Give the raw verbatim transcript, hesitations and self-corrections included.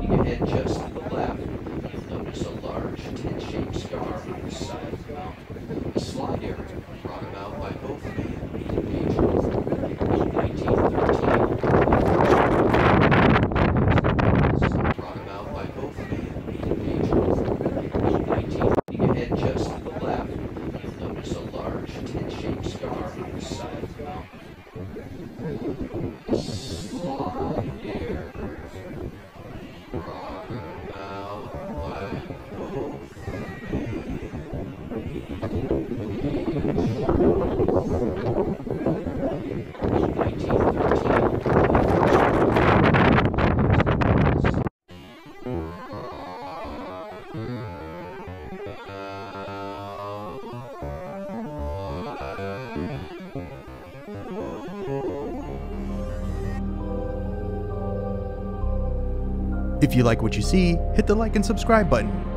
Looking ahead just to the left, you'll notice a large tent-shaped scar on the side of the mountain. A slide area brought about by both man and nature. In nineteen thirteen, brought about by both man and nature. In nineteen, looking ahead just to the left, you'll notice a large tent-shaped scar on the side of the mountain. Slide area brought about by both If you like what you see, hit the like and subscribe button.